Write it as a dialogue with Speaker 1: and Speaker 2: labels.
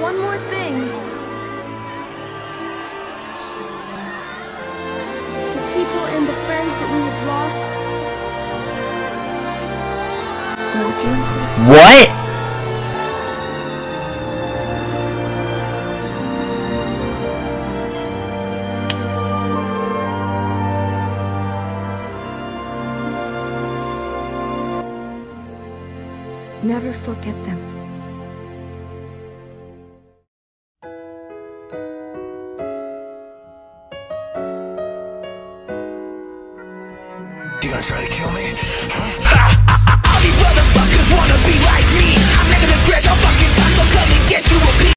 Speaker 1: one more thing. The people and the friends that we have lost. No dreams left.
Speaker 2: What?
Speaker 1: Never forget them.
Speaker 3: You gonna try to kill me? Huh? All these motherfuckers wanna be like me. I'm making a great fucking time, so come and get you a piece.